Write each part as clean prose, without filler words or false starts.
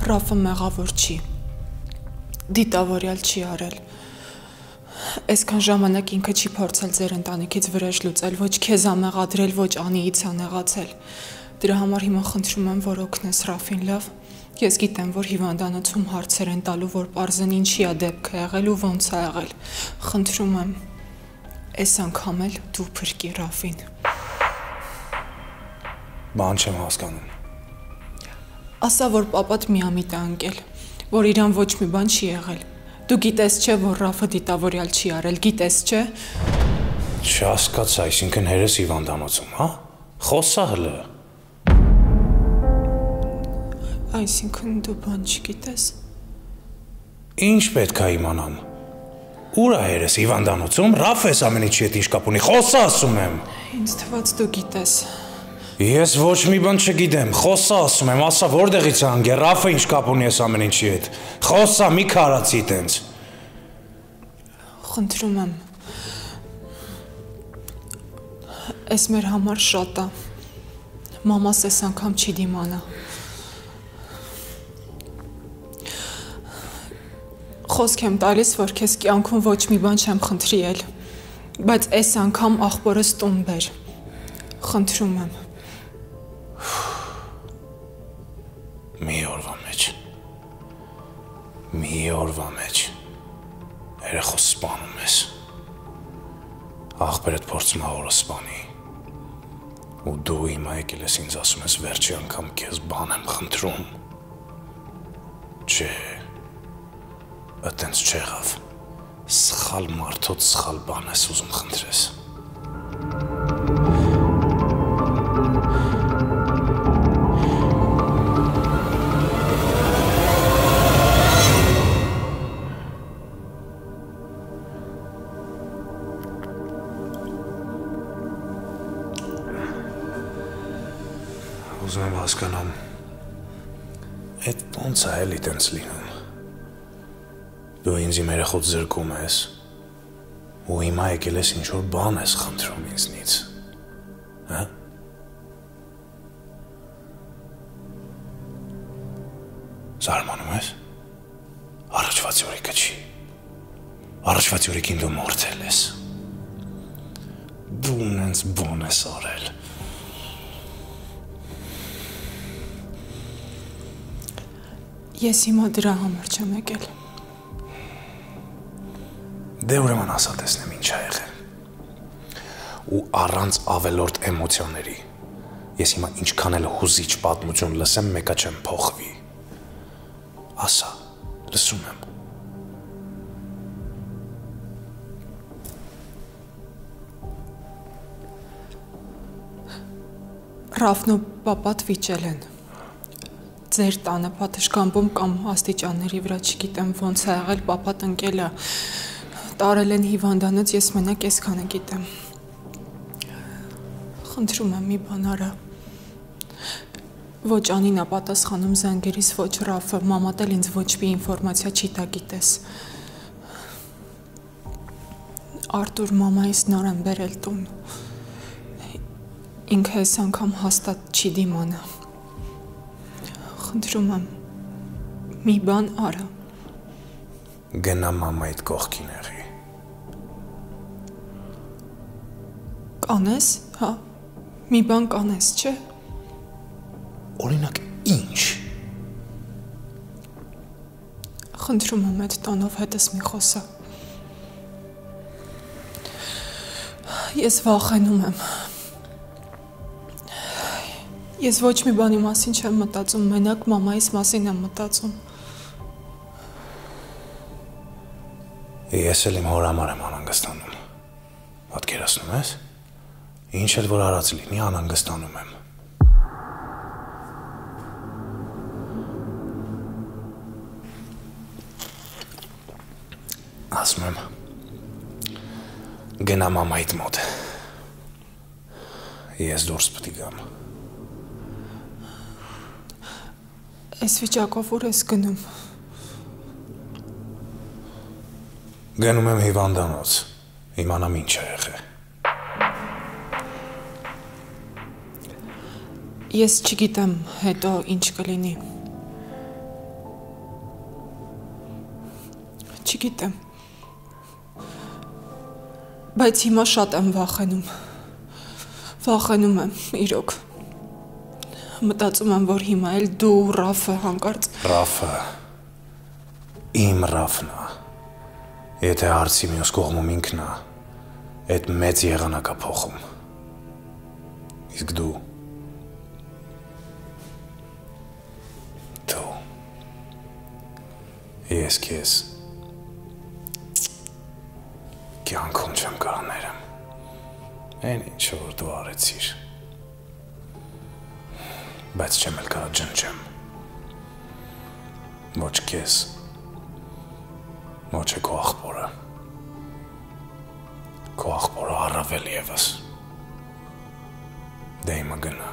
Ռաֆը մեղավոր չի, դիտավորյալ չի արել, այսքան ժամանակ ինքը չի փորձել ձեր ընտանիքից վրեժ լուծել, ոչ քեզ ամեղադրել, ոչ Անիից անեղացել, դրա համար հիմա խնդրում եմ, որ օգնես Ռաֆին, լավ, ես գիտեմ, որ հիվանդանոցում հարցեր են տալու, որ պարզեն ինչի է դեպքը եղել ու ոնց է եղել, խնդրում եմ, այս անգամ էլ դու փրկի Ռաֆին։ Բան չեմ հասկանում։ Ասա, որ պապատ միամիտ է ընկել, որ իրան ոչ մի բան չի եղել։ Դու գիտես չէ, որ Ռաֆը դիտավորյալ չի արել, գիտես չէ։ Չհասկացա, այսինքն հերս հիվանդանոցում, հա? Խոսա հլը։ Այսինքն դու բան չգիտես։ Ինչ պետք է իմանամ։ Ուր է հերս հիվանդանոցում, Ռաֆը այս ամեն ինչի հետ ինչ կապ ունի, խոսա ասում եմ։ Ինձ թվաց դու գիտես։ Ես ոչ մի բան չգիտեմ, խոսա ասում եմ, ասա որտեղից է անգեր, Ռաֆը ինչ կապ ունի այս ամեն ինչի հետ։ Խոսա, մի քարացի տենց։ Խնդրում եմ։ Այս մեր համար շատ է։ Մամաս այս անգամ չի դիմանա։ Խոսք եմ տալիս, որ քեզ կյանքում ոչ մի բան չեմ խնդրի էլ, բայց այս անգամ աղբորս տուն բեր։ Խնդրում եմ։ Մի օրվա մեջ երեխոս սպանում ես, աղբերդ փորձում է օրը սպանի, ու դու հիմա եկել ես ինձ ասում ես վերջի անգամ քեզ բան եմ խնդրում, չէ, այտենց չեղավ, սխալ մարդոց սխալ բան ես ուզում խնդրես։ Ուզում եմ հասկանամ, էդ ոնց է էլի տենց լինում, դու ինձ իմ երեխոց զրկում ես, ու հիմա եկել ես ինչ-որ բան ես խնդրում ինձնից, հա? Զարմանում ես, առաջվա ծյուրիկը չի, առաջվա ծյուրիկին դու մորթել ես, դու նենց բոն ես արել, Ես հիմա դրա համար չեմ եկել։ Դե ուրեմն ասա տեսնեմ ինչ ա եղել։ Ու առանց ավելորդ էմոցիաների։ Ես հիմա ինչքան էլ հուզիչ պատմություն լսեմ, մեկը չեմ փոխվի։ Ասա, լսում եմ։ Ռաֆն ու պապատ վիճել են։ Ձեր տանը պատշգամբում կամ աստիճանների վրա չգիտեմ ոնց է եղել, պապատ ընկել է, տարել են հիվանդանոց, ես մենակ այսքանը գիտեմ։ Խնդրում եմ մի բան արա։ Ոչ Անին է պատասխանում զանգերիս, ոչ Ռաֆը, մամատ էլ ինձ ոչ մի ինֆորմացիա չի տա, գիտես։ Արտուր մամայիս նոր եմ բերել տուն։ Ինքը այս անգամ հաստատ չի դիմանա։ Խնդրում եմ, մի բան արա։ Գնա մամայիդ կողքին եղի։ Կանես, հա, մի բան կանես, չէ։ Օրինակ ինչ։ Խնդրում եմ այդ տոնով հետս մի խոսա։ Ես վախենում եմ։ Ես ոչ մի բանի մասին չեմ մտածում, մենակ մամայիս մասին եմ մտածում։ Ես էլ իմ հոր համար եմ անհանգստանում։ Պատկերացնում ես։ Ինչ էլ որ արած լինի, անհանգստանում եմ։ Ասում եմ, գնա մամայիդ մոտ։ Ես դուրս պետք է գամ։ Այս վիճակով ուր ես գնում։ Գնում եմ հիվանդանոց, իմանամ ինչ է եղել։ Ես չգիտեմ հետո ինչ կլինի։ Չգիտեմ։ Բայց հիմա շատ եմ վախենում։ Վախենում եմ, իրոք։ Մտածում եմ, որ հիմա էլ դու Ռաֆը հանկարծ… Ռաֆը… Իմ Ռաֆն է։ Եթե հարցի մյուս կողմում ինքն է, այդ մեծ եղանակ է փոխում։ Իսկ դու… Ես քեզ… Կյանքում չեմ կարող ներեմ։ Այն ինչ որ դու արեցիր։ Բայց չեմ էլ կարող ջնջեմ։ Ոչ քեզ, ոչ է քո աղբորը։ Քո աղբորը առավել ևս։ Դե հիմա գնա։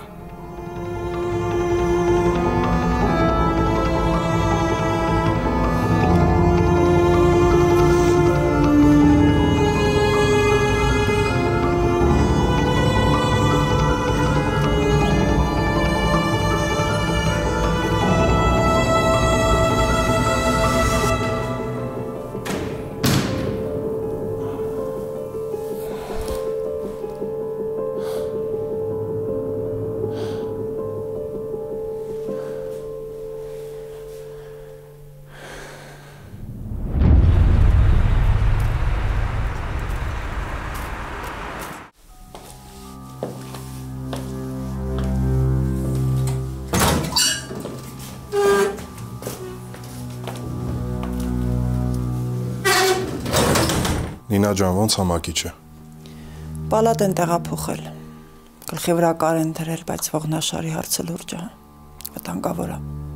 Նինա ջան, ոնց համակիչը։ Պալատ են տեղափոխել։ Գլխի վրա կար են դրել, բայց ողնաշարի հարցը լուրջ է, վտանգավոր է։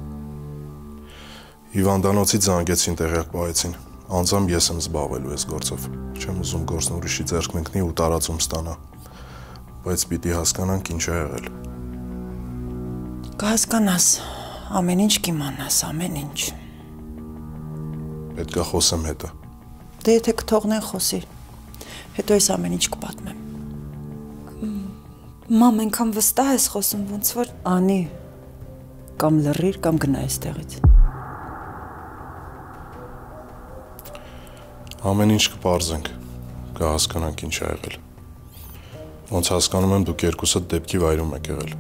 Հիվանդանոցից զանգեցին, տեղյակ պահեցին։ Անձամբ ես եմ զբաղվելու այս գործով։ Չեմ ուզում գործն ուրիշի ձեռքն ընկնի ու տարածում ստանա։ Բայց պիտի հասկանանք ինչ է եղել։ Կհասկանաս, ամեն ինչ կիմանաս, ամեն ինչ։ Պետք է խոսեմ հետը։ Դե եթե կթողնեն խոսի, հետո այս ամեն ինչ կպատմեմ։ Մամ, այնքան վստահ ես խոսում, ոնց որ… Անի, կամ լռիր, կամ գնա այստեղից։ Ամեն ինչ կպարզենք, կհասկանանք ինչ է եղել։ Ոնց հասկանում եմ, դուք երկուսդ դեպքի վայրում եք եղել։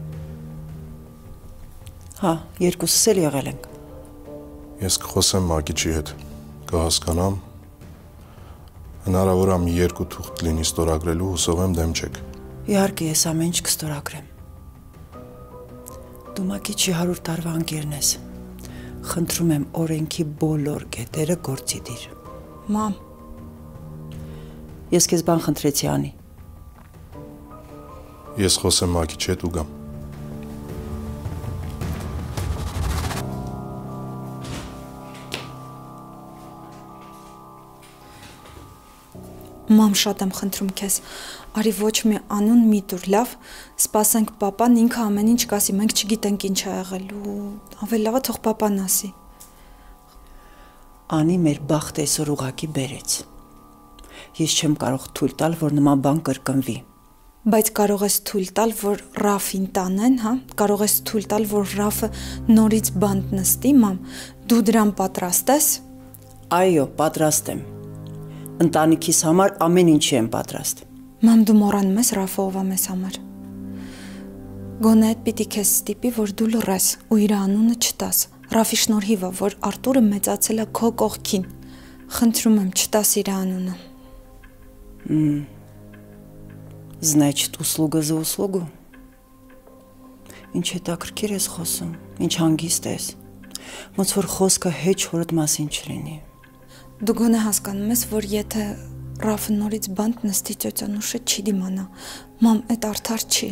Հա, երկուսս էլ եղել ենք։ Ես կխոսեմ Մակիչի հետ, կհասկանամ։ Հնարավոր է մի երկու թուղթ լինի ստորագրելու, հուսով եմ դեմ չեք։ Իհարկե, ես ամեն ինչ կստորագրեմ։ Դու Մակիչի 100 տարվա ընկերն ես։ Խնդրում եմ օրենքի բոլոր կետերը գործի դիր։ Մամ, ես քեզ բան խնդրեցի, Անի։ Ես խոսեմ Մակիչի հետ ու գամ։ մամ, շատ եմ խնդրում քեզ, արի ոչ մի անուն մի տուր, լավ, սպասենք պապան, ինքը ամեն ինչ կասի, մենք չգիտենք ինչ է եղել ու ավելի լավ է թող պապան ասի։ Անի մեր բախտ այսօր ուղակի բերեց։ Ես չեմ կարող թույլ տալ, որ նման բան կրկնվի։ Բայց կարող ես թույլ տալ, որ Ռաֆին տանեն, հա, կարող ես թույլ տալ, որ Ռաֆը նորից բանտ նստի, մամ, դու դրան պատրաստ ես։ Այո, պատրաստ եմ։ Ընտանիքիս համար ամեն ինչի եմ պատրաստ։ Մամ, դու մոռանում ես Ռաֆը ով է մեզ համար։ Գոնե այդ պիտի քեզ ստիպի, որ դու լռես ու իր անունը չտաս։ Ռաֆի շնորհիվ է, որ Արտուրը մեծացել է քո կողքին։ Խնդրում եմ, չտաս իր անունը։ Значит, услуга за услугу։ Ինչ հետաքրքիր ես խոսում, ինչ հանգիստ ես։ Ոնց որ խոսքը հեչ հորդ մասին չլինի։ Դու գոնե հասկանում ես, որ եթե Ռաֆը նորից բանտ նստի ծոցանուշը չի դիմանա։ Մամ, այդ արդար չի։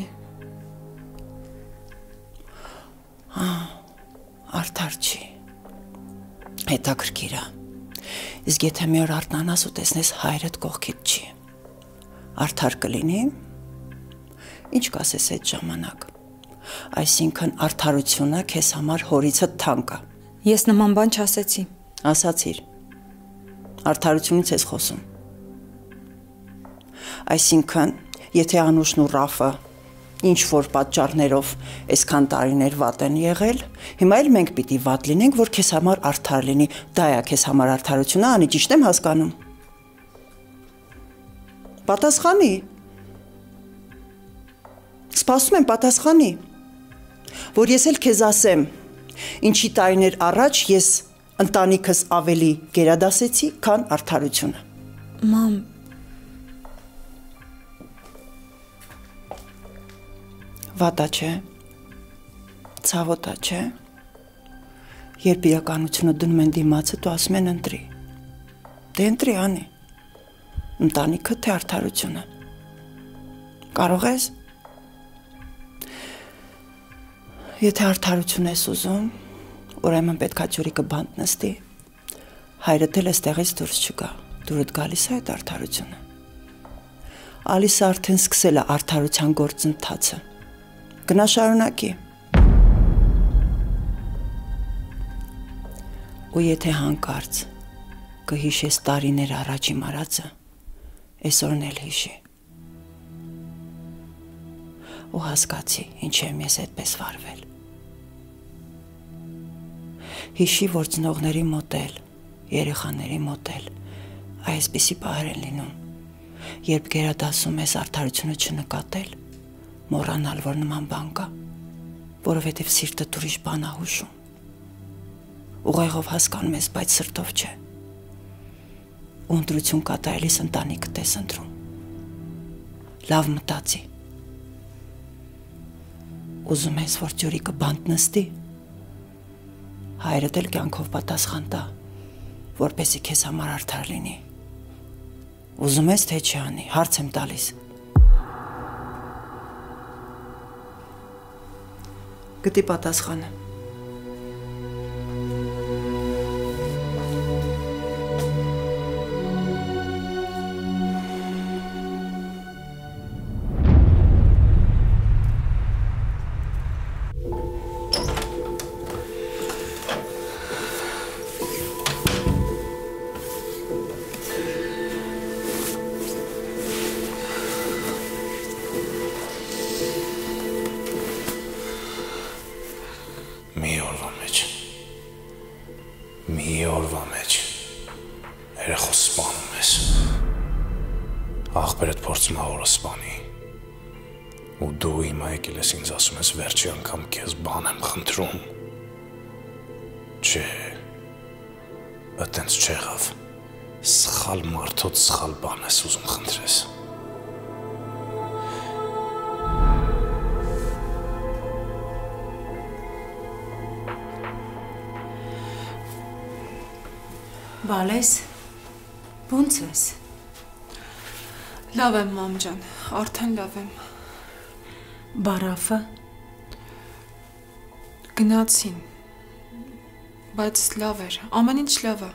Արդար չի։ Հետաքրքիր է։ Իսկ եթե մի օր արթնանաս ու տեսնես հայրդ կողքիդ չի։ Արդար կլինի։ Ինչ կասես այդ ժամանակ։ Այսինքն արդարությունը քեզ համար հորիցը թանկ է։ Ես նման բան չասեցի։ Ասացիր։ Արդարությունից ես խոսում։ Այսինքն, եթե Անուշն ու Ռաֆը ինչ որ պատճառներով այսքան տարիներ վատ են եղել, հիմա էլ մենք պիտի վատ լինենք, որ քեզ համար արդար լինի, դա է քեզ համար արդարությունը, անի ճիշտ եմ հասկանում։ Պատասխանի։ Սպասում եմ պատասխանի, որ ես էլ քեզ ասեմ, ինչի տարիներ առաջ ես ընտանիքս ավելի գերադասեցի, քան արդարությունը։ Մամ, վատա չէ, ցավոտա չէ, երբ իրականությունը դնում են դիմացը, դու ասում են ընտրի, դե ընտրի անի, ընտանիքը թե արդարությունը, կարող ես, եթե արդարություն ես ուզում, ուրեմն պետք է ջուրիկը բանտ նստի, հայրդ էլ էստեղից դուրս չգա, դուրդ գալիս է այդ արդարությունը, Ալիսը արդեն սկսել է արդարության գործընթացը, գնա շարունակի։ Ու եթե հանկարծ կհիշես տարիներ առաջ իմ արածը, այսօրն էլ հիշի։ Ու հասկացի, ինչ եմ ես այդպես վարվել։ Հիշի, որ ծնողների մոտ էլ, երեխաների մոտ էլ այսպիսի պահեր են լինում, երբ գերադասում ես արդարությունը չնկատել, մոռանալ, որ նման բան կա, որովհետև սիրտը ուրիշ բան է հուշում։ Ուղեղով հասկանում ես, բայց սրտով չէ։ Ու ընտրություն կատարելիս ընտանիքդ ես ընտրում։ Լավ մտածի։ Ուզում ես, որ ջուրիկը բանտ նստի, հայրդ էլ կյանքով պատասխան տա, որպեսզի քեզ համար արդար լինի։ Ուզում ես, թե չի անի, հարց եմ տալիս։ Գտի պատասխանը։ Մի օրվա մեջ երեխո սպանում ես, աղբերդ փորձում է օրը սպանի, ու դու հիմա եկել ես ինձ ասում ես վերջի անգամ քեզ բան եմ խնդրում, չէ, այտենց չեղավ, սխալ մարդոց սխալ բան ես ուզում խնդրես, Բալես, ո՞նց ես։ Լավ եմ, մամ ջան, արդեն լավ եմ։ Բարաֆը Գնացին, բայց լավ էր, ամեն ինչ լավ է։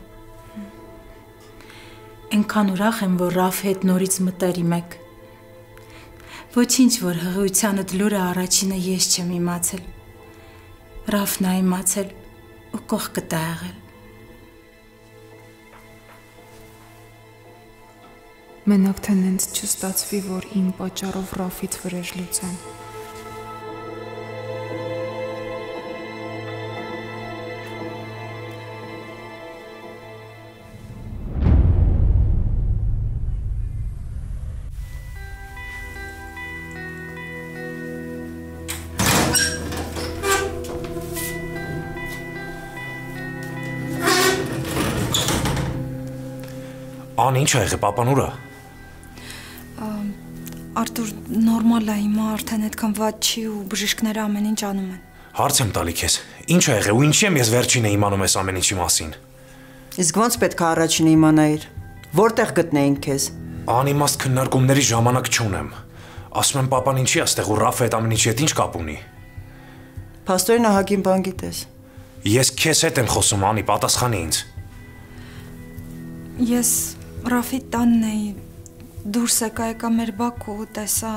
Այնքան ուրախ եմ, որ Ռաֆի հետ նորից մտերիմ եք։ Ոչինչ, որ հղիությանդ լուրը առաջինը ես չեմ իմացել։ Ռաֆն է իմացել ու կողքդ է եղել։ Մենակ թե նենց չստացվի, որ իմ պատճառով Ռաֆից վրեժ լուծեմ։ Ան ինչ է եղել, պապան ուր է։ Արտուր, նորմալ է, հիմա արդեն այդքան վատ չի ու բժիշկները ամեն ինչ անում են։ Հարց եմ տալի քեզ, ինչ է եղել ու ինչի եմ ես վերջինը իմանում ես ամեն ինչի մասին։ Իսկ ոնց պետք է առաջինը իմանայիր, որտեղ գտնեինք քեզ։ Անիմաստ քննարկումների ժամանակ չունեմ։ Ասում եմ պապան ինչի է այստեղ ու Ռաֆը այդ ամեն ինչի հետ ինչ կապ ունի։ Փաստորեն ահագին բան գիտես։ Ես քեզ հետ եմ խոսում, Անի, պատասխանի ինձ։ Ես Ռաֆի տանն էի, դուրս եկա մեր բակ ու տեսա։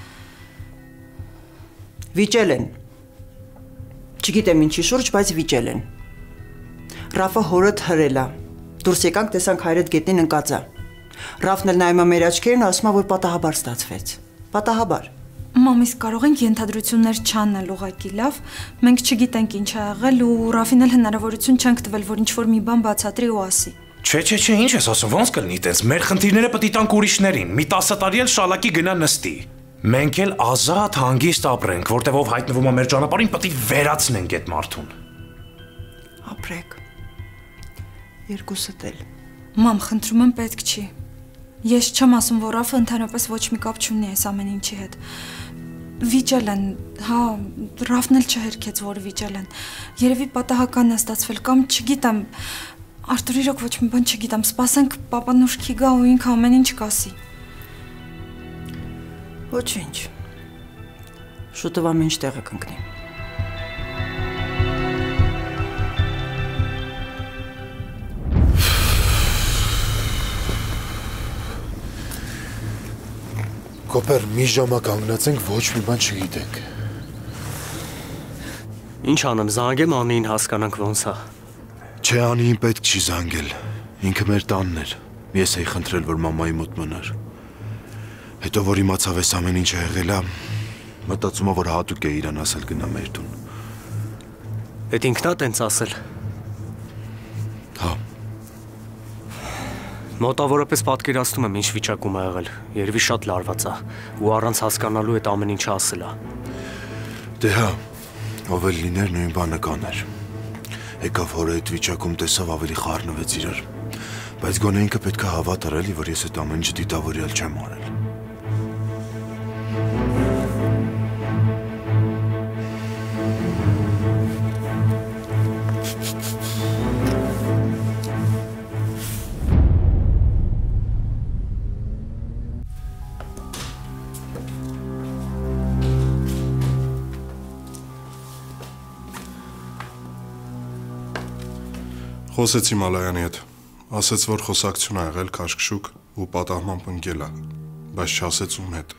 Վիճել են։ Չգիտեմ ինչի շուրջ, բայց վիճել են։ Ռաֆը հորդ հրել է։ Դուրս եկանք, տեսանք հայրդ գետնին ընկած է։ Ռաֆն էլ նայում է մեր աչքերին ու ասում է, որ պատահաբար ստացվեց։ Պատահաբար։ Մամիս կարող ենք ենթադրություններ չանել ուղղակի, լավ։ Մենք չգիտենք ինչ ա եղել ու Ռաֆին էլ հնարավորություն չենք տվել, որ ինչ-որ մի բան բացատրի ու ասի։ Չէ, ինչ ես ասում, ոնց կլինի տենց։ Մեր խնդիրները պետք է տանք ուրիշներին։ Մի 10 տարի էլ շալակի գնա նստի։ Մենք էլ ազատ հանգիստ ապրենք, որտեղ ով հայտնվում է մեր ճանապարհին, պետք է վերացնենք այդ մարդուն։ Ապրեք։ Երկուսդ էլ։ Մամ, խնդրում եմ, պետք չի։ Ես չեմ ասում, որ Ռաֆը ընդհանրապես ոչ մի կապ չունի այս ամեն ինչի հետ։ Վիճել են, հա, Ռաֆն էլ չհերքեց, որ վիճել են։ Երևի պատահական է ստացվել կամ չգիտեմ, Արտուր իրոք ոչ մի բան չգիտեմ, սպասենք պապան ուշքի գա ու ինքը ամեն ինչ կասի։ Ոչինչ։ Շուտով ամեն ինչ տեղը կընկնի։ Կոպեր, մի ժամա կանգնած ենք, ոչ մի բան չգիտենք։ Ինչ անեմ, զանգեմ Անիին հասկանանք ոնց է։ Չէ, Անիին պետք չի զանգել։ Ինքը մեր տանն էր։ Ես էի խնդրել, որ մամայի մոտ մնար։ Հետո որ իմացավ այս ամեն ինչը եղել է, մտածում ա, որ հատուկ է իրան ասել գնա մեր տուն։ Էդ ինքնա տենց ասել։ Հա։ Մոտավորապես պատկերացնում եմ ինչ վիճակում է եղել։ Երևի շատ լարված է ու առանց հասկանալու այդ ամեն ինչը ասել է։ Դե հա, ով էլ լիներ նույն բանը կաներ։ Եկավ հորը այդ վիճակում տեսավ ավելի խառնվեց իրար։ Բայց գոնե ինքը պետք է հավատար էլի, որ ես այդ ամեն ինչը դիտավորյալ չեմ արել։ Խոսեցի Մալայանի հետ, ասեց, որ խոսակցություն ա եղել քաշքշուկ ու պատահմամբ ընկել ա, բայց չասեց ում հետ։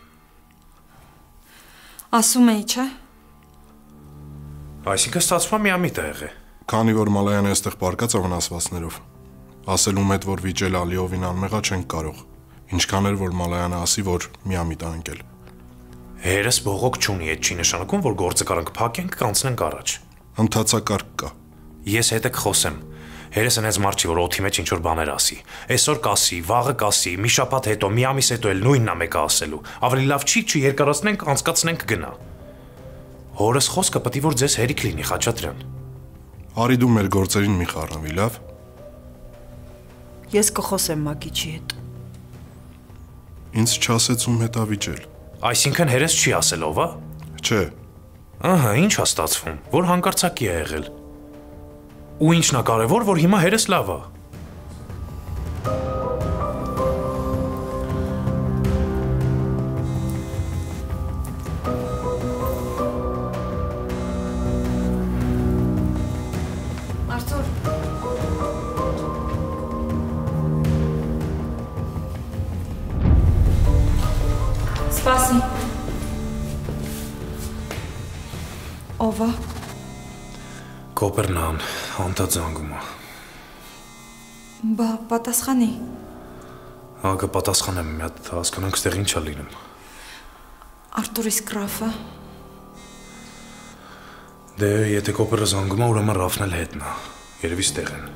Ասում էի, չէ։ Այսինքն ստացվում է միամիտ է եղել։ Քանի որ Մալայանը այստեղ պարկած է վնասվածներով, ասել ում հետ, որ վիճել ա լիովին անմեղա չենք կարող, ինչքան էր, որ Մալայանը ասի, որ միամիտ ա ընկել։ Հերս բողոք չունի, այդ չի նշանակում, որ գործը կարանք փակենք, կանցնենք առաջ։ Ընթացակարգ կա։ Ես հետ եք խոսեմ։ Հերս ընես մարդ չի, որ օդի մեջ ինչ-որ բաներ ասի։ Այսօր կասի, վաղը կասի, մի շաբաթ հետո, մի ամիս հետո էլ նույնն ա մեկը ասելու։ Ավելի լավ չի, չերկարացնենք, անցկացնենք գնա։ Հորս խոսքը պետք է որ ձեզ հերիք լինի, Խաչատրյան։ Արի դու մեր գործերին մի խառնվի, լավ։ Ես կխոսեմ Մակիչի հետ։ Ինձ չասեց ում հետ ա վիճել։ Այսինքն հերս չի ասել ով, ա։ Չէ։ Ահա, ինչ ա ստացվում, որ հանկարծակի է եղել։ Ու ինչն է կարևոր, որ հիմա հերս լավ է։ Արտուր։ Սպասի։ Ով է։ Կոպերնան, անդադ զանգում է։ Բա պատասխանի։ Հա, կպատասխանեմ, մի հատ հասկանանք ստեղ ինչ ա լինում։ Արտուր իսկ Ռաֆը։ Դե, եթե կոպերը զանգում է, ուրեմն Ռաֆն էլ հետն է։ Երևի ստեղ են։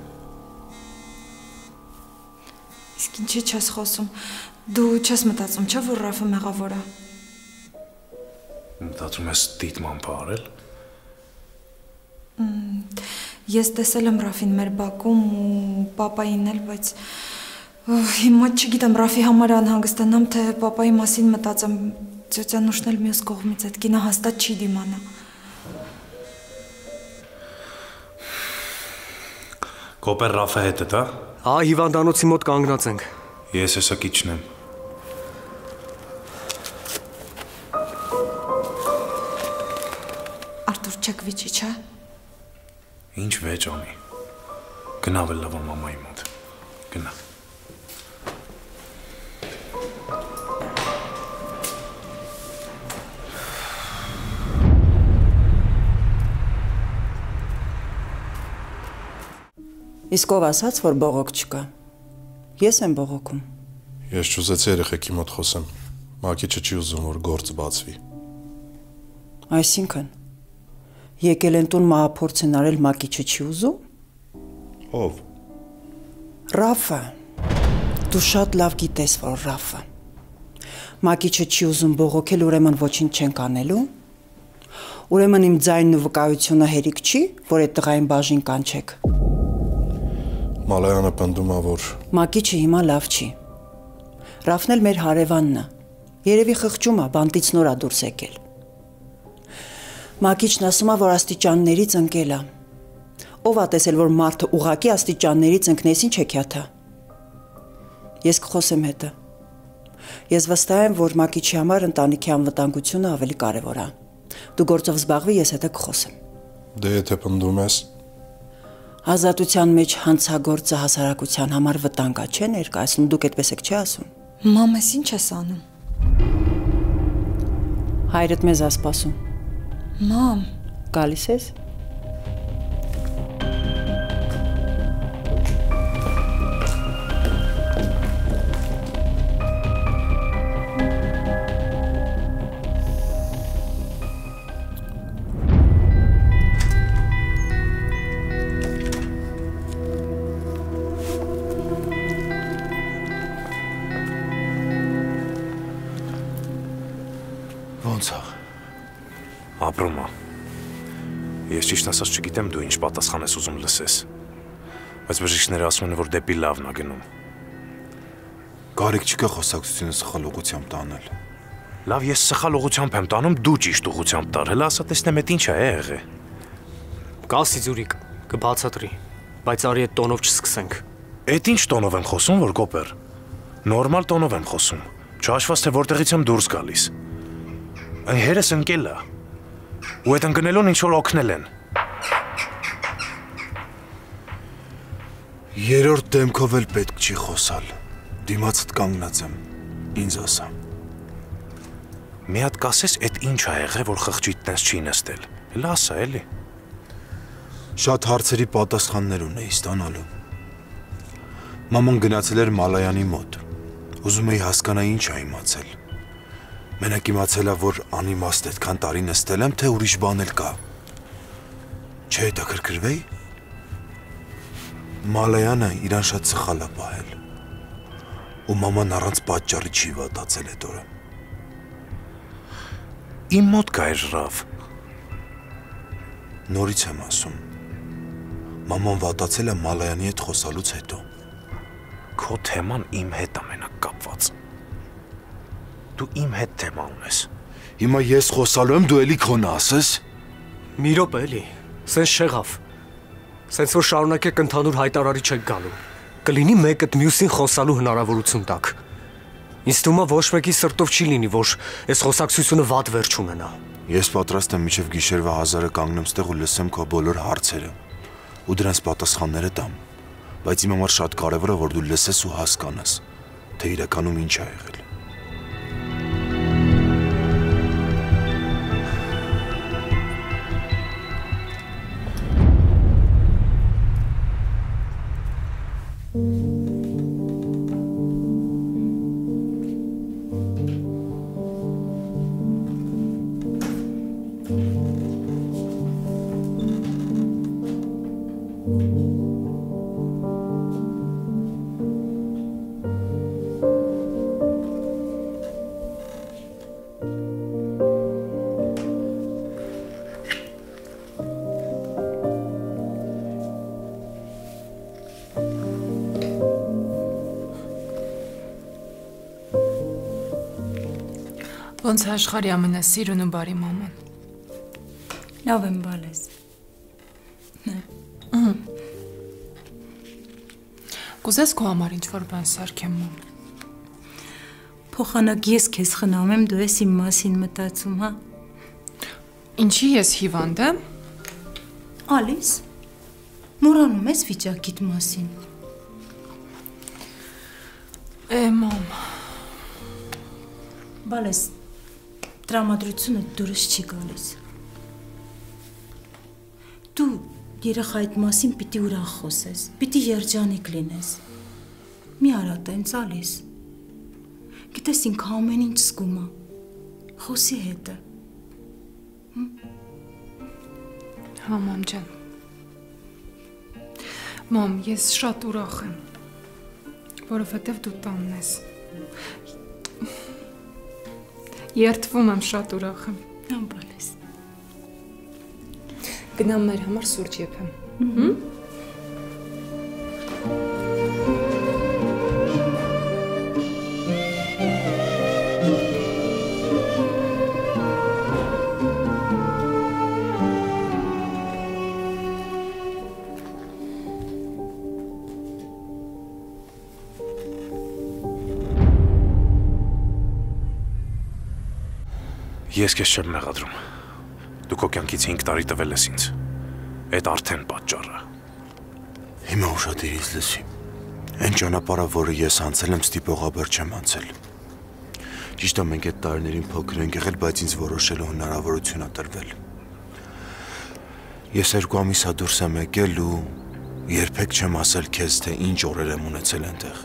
Իսկ ինչի չես խոսում։ Դու չես մտածում, չէ՞ որ Ռաֆը մեղավոր է։ Մտածում ես դիտման բարել։ Ես տեսել եմ Ռաֆին մեր բակում ու պապային էլ, բայց հիմա չգիտեմ Ռաֆի համար անհանգստանամ, թե պապայի մասին մտածեմ, ծոցյանուշն էլ մյուս կողմից այդ կինը հաստատ չի դիմանա։ Կոպեր Ռաֆը հետ է, հա։ Հա, հիվանդանոցի մոտ կանգնած ենք։ Ես հեսա կիչն եմ։ Արտուր չեք վիճի, չէ։ Ինչ վեճ անի։ Գնավել լավ մամայի մոտ։ Գնա։ Իսկ ով ասաց, որ բողոք չկա։ Ես եմ բողոքում։ Ես չուզեցի երեխեքի մոտ խոսեմ։ Մակիչը չի ուզում, որ գործը բացվի։ Այսինքն եկել են տուն մահափորձ են արել Մակիչը չի ուզում։ Ով։ Ռաֆը։ Դու շատ լավ գիտես, որ Ռաֆը։ Մակիչը չի ուզում բողոքել, ուրեմն ոչինչ չենք անելու։ Ուրեմն իմ ձայնն ու վկայությունը հերիք չի, որ այդ տղային բաժին կանչեք։ Մալայանը պնդում է, որ Մակիչը հիմա լավ չի։ Ռաֆն էլ մեր հարևանն է։ Երևի խղճում է, բանտից նոր է դուրս եկել։ Մակիչն ասում է, որ աստիճաններից ընկել է։ Ով է տեսել, որ մարդը ուղակի աստիճաններից ընկնես, ինչ հեքիաթ է։ Ես կխոսեմ հետը։ Ես վստահ եմ, որ Մակիչի համար ընտանիքի անվտանգությունը ավելի կարևոր է։ Դու գործով զբաղվի, ես հետը կխոսեմ։ դե եթե պնդում ես, Ազատության մեջ հանցագործը հասարակության համար վտանգ է, չէ՞ ներկայացնում, դուք այդպես եք չի ասում։ Մամ, ես ինչ ես անում։ Հայրդ մեզ է սպասում։ Մամ, Գալիս ես։ Ոնց է։ Ապրում է։ Ես ճիշտ ասած չգիտեմ դու ինչ պատասխան ես ուզում լսես։ Բայց բժիշկները ասում են, որ դեպի լավն է գնում։ Կարիք չկա խոսակցությունը սխալ ուղղությամբ տանել։ Լավ, ես սխալ ուղղությամբ եմ տանում, դու ճիշտ ուղղությամբ տար։ Հələ ասա տեսնեմ այդ ինչ է եղել։ Կասի Զուրիկ, կբացատրի, բայց արի այդ տոնով չսկսենք։ Այդ ինչ տոնով եմ խոսում, որ կոպեր։ Նորմալ տոնով եմ խոսում։ Չհաշված թե որտեղից եմ դուրս գալիս։ Այն հերս ընկել է։ Ու այդ ընկնելուն ինչ որ օգնել են։ Երրորդ դեմքով էլ պետք չի խոսալ։ Դիմացդ կանգնած եմ։ Ինձ ասա։ Մի հատ կասես, այդ ինչ ա եղել, որ խղճիդ տես չի նստել։ Հələ ասա, էլի։ Շատ հարցերի պատասխաններ ունեի ստանալու։ Մաման գնացել էր Մալայանի մոտ։ Ուզում էի հասկանալ ինչ ա իմացել։ Մենակ իմացել ա, որ անիմաստ այդքան տարի նստել եմ, թե ուրիշ բան էլ կա։ Չհետաքրքրվեի։ Մալայանը իրան շատ սխալ ա պահել։ Ու մաման առանց պատճառի չի վատացել այդ օրը։ Իմ մոտ կա էր Ռավ։ Նորից եմ ասում։ Մաման վատացել է Մալայանի հետ խոսալուց հետո։ Քո թեման իմ հետ ամենակ կապված։ Դու իմ հետ թեմա ունես։ Հիմա ես խոսալու եմ, դու էլի քոնը ասես։ Մի րոպե էլի, սենց շեղավ։ Սենց որ շարունակեք ընդհանուր հայտարարի չեք գալու։ Կլինի մեկդ մյուսին խոսալու հնարավորություն տակ։ Ինձ թվում է ոչ մեկի սրտով չի լինի, որ այս խոսակցությունը վատ վերջ ունենա։ Ես պատրաստ եմ մինչև գիշերվա 1000-ը կանգնեմ ստեղ ու լսեմ քո բոլոր հարցերը ու դրանց պատասխանները տամ։ Բայց իմ համար շատ կարևոր է, որ դու լսես ու հասկանաս, թե իրականում ինչ ա եղել։ Ոնց է աշխարհի ամենասիրուն ու բարի մաման։ Լավ եմ բալես։ Կուզես քո համար ինչ-որ բան սարքեմ մամ։ Փոխանակ ես քեզ խնամ եմ, դու ես իմ մասին մտածում, հա։ Ինչի ես հիվանդ եմ։ Ալիս, մոռանում ես վիճակիդ մասին։ Մամ։ Բալես, տրամադրությունը դուրս չի գալիս։ Դու երեխայիդ մասին պիտի ուրախ խոսես, պիտի երջանիկ լինես։ Մի արա տենց Ալիս։ Գիտես ինքը ամեն ինչ զգում է։ Խոսի հետը։ Հա, մամ ջան։ Մամ, ես շատ ուրախ եմ, որովհետև դու տանն ես։ Երդվում եմ, շատ ուրախ եմ։ Ամբալես։ Գնամ մեր համար սուրճ եփեմ։ Ես քեզ չեմ մեղադրում։ Դու քո կյանքից 5 տարի տվել ես ինձ։ Այդ արդեն պատճառը։ Հիմա ուշադիր լսի։ Այն ճանապարհը, որը ես անցել եմ, ստիպողաբար չեմ անցել։ Ճիշտ է, մենք այդ տարիներին փոքր ենք եղել, բայց ինձ որոշելու հնարավորություն ա տրվել։ Ես 2 ամիս ա դուրս եմ եկել ու երբեք չեմ ասել քեզ, թե ինչ օրեր եմ ունեցել այնտեղ։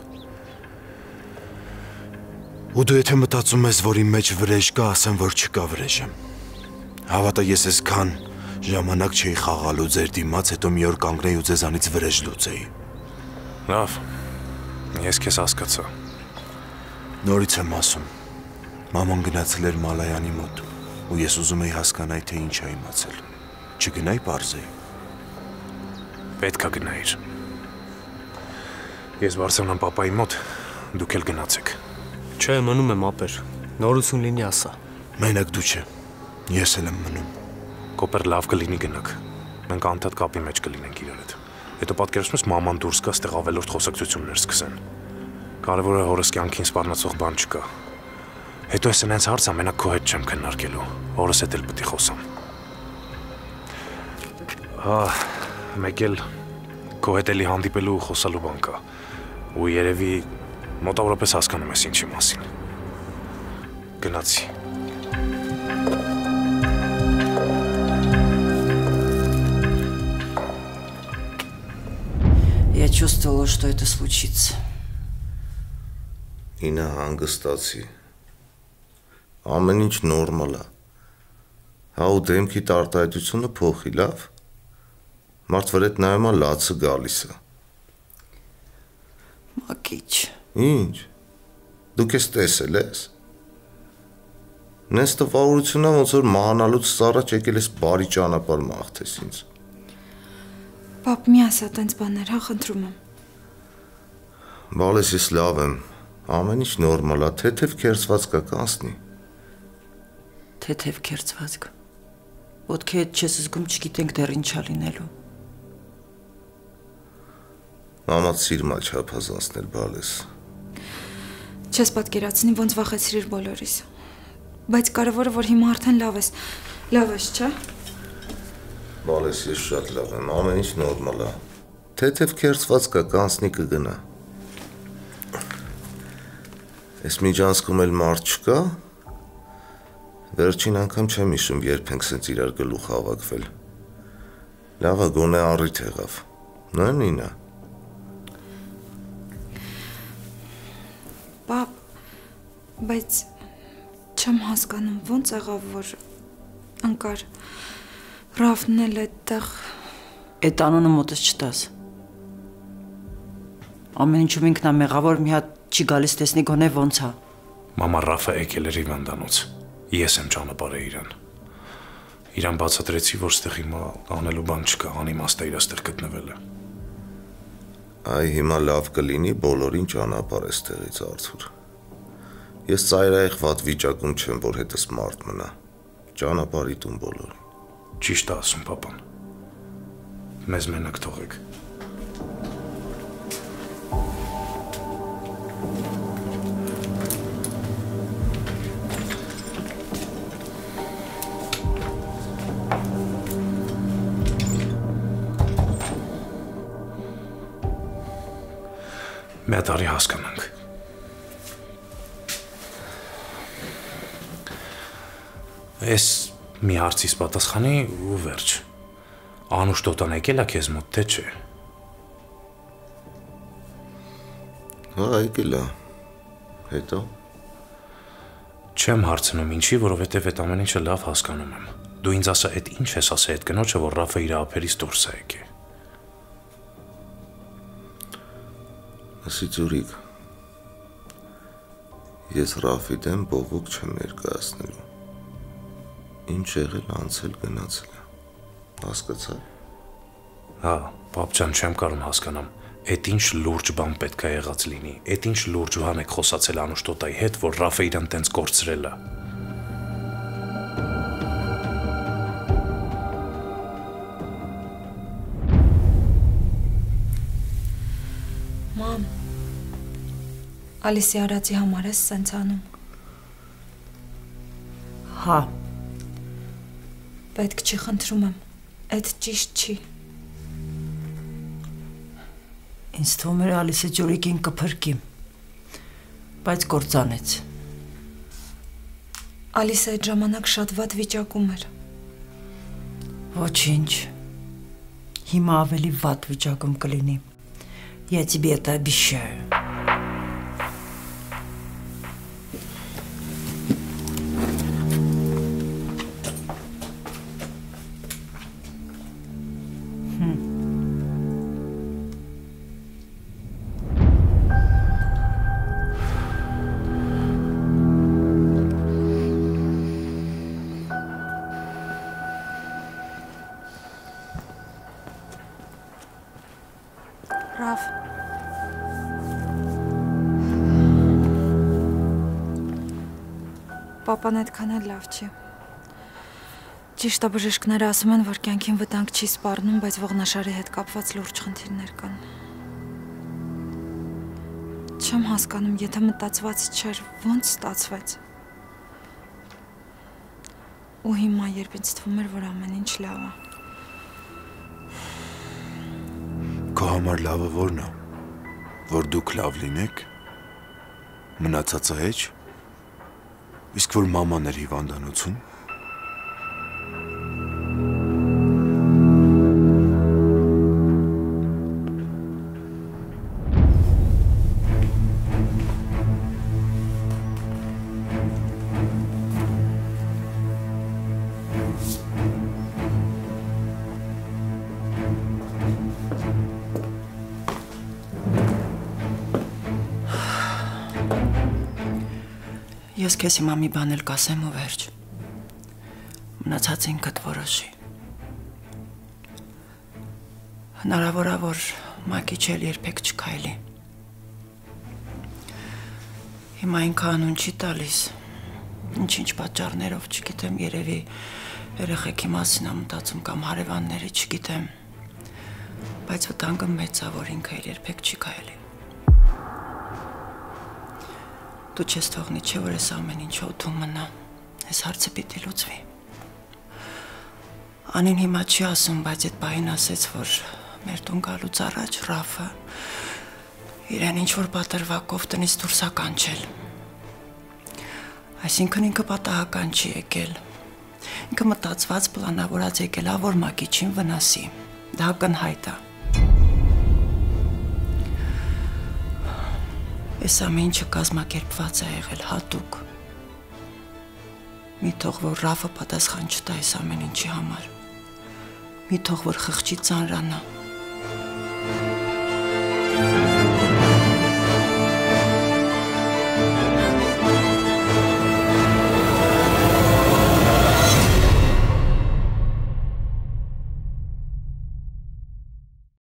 Ու դու եթե մտածում ես, որ իմ մեջ վրեժ կա, ասեմ, որ չկա վրեժը։ Հավատա, ես այսքան ժամանակ չէի խաղալու ձեր դիմաց, հետո մի օր կանգնեի ու ձեզանից վրեժ լուծեի։ Լավ, ես քեզ հասկացա։ Նորից եմ ասում, մաման գնացել էր Մալայանի մոտ, ու ես ուզում էի հասկանալ, թե ինչ ա իմացել։ Չգնայի պարզեի։ Պետք է գնայիր։ Ես բարձրանում եմ պապայի մոտ, դուք էլ գնացեք։ Չէ, մնում եմ ապեր, նորություն լինի ասա։ Մենակ դու չէ, ես էլ եմ մնում։ Կոպեր լավ կլինի գնաք։ Մենք անդադ կապի մեջ կլինենք իրար հետ։ Հետո պատկերացնում ես մաման դուրս գա, ստեղ ավելորդ խոսակցություններ սկսեն։ Կարևորը հորս կյանքին սպառնացող բան չկա։ Հետո ես այնց հարց ամենակ քո հետ չեմ քննարկելու։ Հորս հետ էլ պետք է խոսամ։ Մեկ էլ քո հետ էլի հանդիպելու ու խոսալու բան կա։ Ու երևի մոտավորապես հասկանում ես ինչի մասին։ Գնացի։ Я чувствовала, что это случится. Ինա հանգստացի։ Ամեն ինչ նորմալ է։ Հա ու դեմքի արտահայտությունը փոխի, լավ։ Մարդ վրեդ նայում է լացը գալիս է։ Մակիչ։ Ինչ։ Դուք ես տեսել ես։ Նես տվարությունն ոնց որ մահանալուց առաջ եկել ես բարի ճանապարհ մաղթես ինձ։ Պապ, մի ասա տենց բաներ, հա, խնդրում եմ։ Բալես ես լավ եմ։ Ամեն ինչ նորմալ է, թեթև քերծված կա կանցնի։ Թեթև քերծվածք։ Ոտքի հետ չես զգում, չգիտենք դեռ ինչա լինելու։ Մամաց սիրում ա չափազանցնել, բալես։ Չես պատկերացնի, ոնց վախեցրիր բոլորիս։ Բայց կարևորը, որ հիմա արդեն լավ ես, չէ՞։ Բալես ես շատ լավ եմ, ամեն ինչ նորմալ է։ Թեթև քերծված կա կանցնի կգնա։ Այս միջանցքում էլ մարդ չկա։ Վերջին անգամ չեմ հիշում, երբ ենք սենց իրար գլուխ հավաքվել։ Լավա գոնե առիթ եղավ։ Նույնն է։ Պապ, բայց չեմ հասկանում, ոնց եղավ, որ անկար Ռաֆն էլ այդտեղ։ Այդ անունը մոտս չտաս։ Ամեն ինչում ինքնամեղավոր մի հատ չի գալիս տեսնի գոնե ոնց է։ Մամա Ռաֆը եկել էր հիվանդանոց։ Ես եմ ճանապարհել իրան։ Իրան բացատրեցի, որ ստեղ հիմա անելու բան չկա, անիմաստ է իր ստեղ գտնվելը։ Այ հիմա լավ կլինի բոլորին ճանապարհ է ստեղից Արթուր։ Ես ծայրահեղ վատ վիճակում չեմ, որ հետս մարդ մնա։ Ճանապարհի տուն բոլորին։ Ճիշտ է ասում պապան։ Մեզ մենակ թողեք։ Մի հատ արի հասկանանք։ Ես մի հարցիս պատասխանի ու վերջ։ Անուշ տոտան եկել է քեզ մոտ, թե չէ։ Հա, եկել է։ Հետո։ Չեմ հարցնում ինչի, որովհետև այդ ամեն ինչը լավ հասկանում եմ։ Դու ինձ ասա, այդ ինչ ես ասա այդ կնոջը, որ Ռաֆը իր ափերից դուրս է եկել։ Ասի Ձուրիկ, ես Ռաֆի դեմ բողոք չեմ ներկայացնելու։ Ինչ եղել անցել գնացել է։ Հասկացա՞ր։ Հա, պապ ջան, չեմ կարող հասկանամ։ Այդ ինչ լուրջ բան պետք է եղած լինի։ Այդ ինչ լուրջ բան եք խոսացել Անուշ տոտայի հետ, որ Ռաֆը իրան տենց կորցրել է։ Մամ, Ալիսի արածի համար ես սենց անում։ Հա, Պետք չի, խնդրում եմ, այդ ճիշտ չի։ ինձ թվում էր Ալիսը Ջուրիկին կփրկի, բայց կործանեց։ Ալիսը այդ ժամանակ շատ վատ վիճակում էր։ Ոչինչ, հիմա ավելի վատ վիճակում կլինի։ Я тебе это обещаю. Ռաֆ, Պապան այդքան էլ լավ չի։ Ճիշտ է, բժիշկները ասում են, որ կյանքին վտանգ չի սպառնում, բայց ողնաշարի հետ կապված լուրջ խնդիրներ կան։ Չեմ հասկանում, եթե մտածված չէր, ոնց ստացվեց։ Ու հիմա, երբ ինձ թվում էր, որ ամեն ինչ լավ է։ Քո համար լավը ո՞րն է, որ դուք լավ լինեք, մնացածը հեչ, իսկ որ մաման էր հիվանդանոցում։ Ես քեզ հիմա մի բան էլ կասեմ ու վերջ։ Մնացած ինքդ որոշի։ Հնարավոր է, որ մակիչ էլ երբեք չքայլի։ Հիմա ինքը անուն չի տալիս։ Ինչ-ինչ պատճառներով, չգիտեմ, երևի երեխեքի մասին է մտածում կամ հարևանների, չգիտեմ։ Բայց վտանգը մեծ է, որ ինքը երբեք չի քայլի։ Դու չես թողնի, չէ՞ որ ես ամեն ինչ օդում մնա, այս հարցը պիտի լուծվի։ Անին հիմա չի ասում, բայց այդ պահին ասեց, որ մեր տուն գալուց առաջ Ռաֆը իրեն ինչ-որ պատրվակով տնից դուրս է կանչել։ Այսինքն ինքը պատահական չի եկել։ Ինքը մտածված, պլանավորած եկել է, որ մակիչին վնասի։ Դա ակնհայտ է։ Այս ամեն ինչը կազմակերպված է եղել հատուկ։ Մի թող, որ Ռաֆը պատասխան չտա այս ամեն ինչի համար։ Մի թող, որ խղճի ծանրանա։